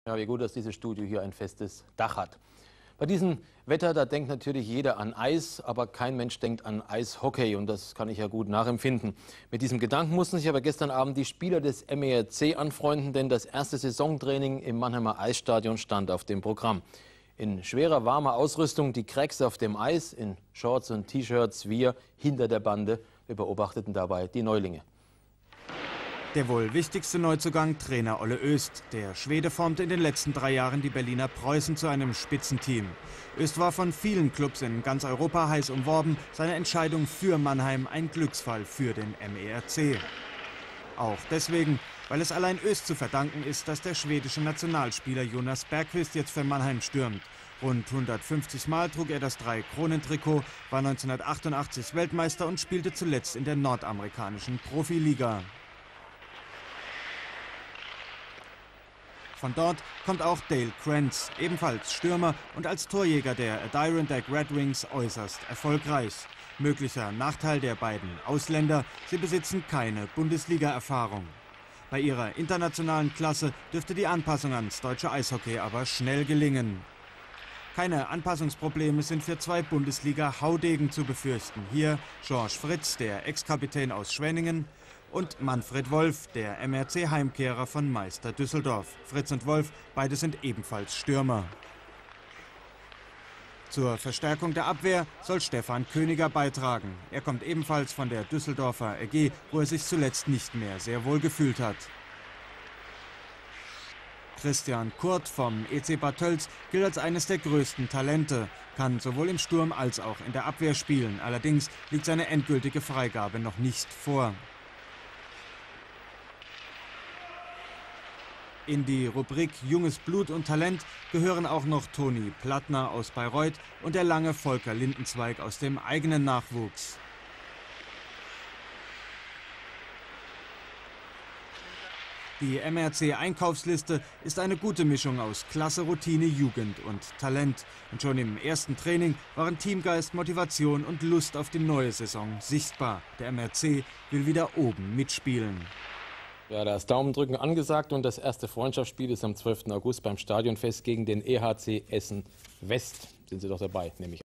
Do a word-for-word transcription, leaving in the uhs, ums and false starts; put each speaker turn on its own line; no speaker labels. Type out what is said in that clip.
Ja, wie gut, dass dieses Studio hier ein festes Dach hat. Bei diesem Wetter, da denkt natürlich jeder an Eis, aber kein Mensch denkt an Eishockey und das kann ich ja gut nachempfinden. Mit diesem Gedanken mussten sich aber gestern Abend die Spieler des M E R C anfreunden, denn das erste Saisontraining im Mannheimer Eisstadion stand auf dem Programm. In schwerer, warmer Ausrüstung die Cracks auf dem Eis, in Shorts und T-Shirts, wir hinter der Bande. Wir beobachteten dabei die Neulinge.
Der wohl wichtigste Neuzugang, Trainer Olle Öst. Der Schwede formte in den letzten drei Jahren die Berliner Preußen zu einem Spitzenteam. Öst war von vielen Clubs in ganz Europa heiß umworben. Seine Entscheidung für Mannheim ein Glücksfall für den M E R C. Auch deswegen, weil es allein Öst zu verdanken ist, dass der schwedische Nationalspieler Jonas Bergqvist jetzt für Mannheim stürmt. Rund hundertfünfzig Mal trug er das Drei-Kronen-Trikot, war neunzehnhundertachtundachtzig Weltmeister und spielte zuletzt in der nordamerikanischen Profiliga. Von dort kommt auch Dale Krantz, ebenfalls Stürmer und als Torjäger der Adirondack Red Wings äußerst erfolgreich. Möglicher Nachteil der beiden Ausländer, sie besitzen keine Bundesliga-Erfahrung. Bei ihrer internationalen Klasse dürfte die Anpassung ans deutsche Eishockey aber schnell gelingen. Keine Anpassungsprobleme sind für zwei Bundesliga-Haudegen zu befürchten. Hier George Fritz, der Ex-Kapitän aus Schwenningen, und Manfred Wolf, der M E R C-Heimkehrer von Meister Düsseldorf. Fritz und Wolf, beide sind ebenfalls Stürmer. Zur Verstärkung der Abwehr soll Stefan Königer beitragen. Er kommt ebenfalls von der Düsseldorfer R G, wo er sich zuletzt nicht mehr sehr wohl gefühlt hat. Christian Kurt vom E C Bad Tölz gilt als eines der größten Talente, kann sowohl im Sturm als auch in der Abwehr spielen. Allerdings liegt seine endgültige Freigabe noch nicht vor. In die Rubrik Junges Blut und Talent gehören auch noch Toni Plattner aus Bayreuth und der lange Volker Lindenzweig aus dem eigenen Nachwuchs. Die M E R C-Einkaufsliste ist eine gute Mischung aus Klasse, Routine, Jugend und Talent. Und schon im ersten Training waren Teamgeist, Motivation und Lust auf die neue Saison sichtbar. Der M E R C will wieder oben mitspielen.
Ja, da ist Daumendrücken angesagt und das erste Freundschaftsspiel ist am zwölften August beim Stadionfest gegen den E H C Essen West. Sind Sie doch dabei, nehme ich an.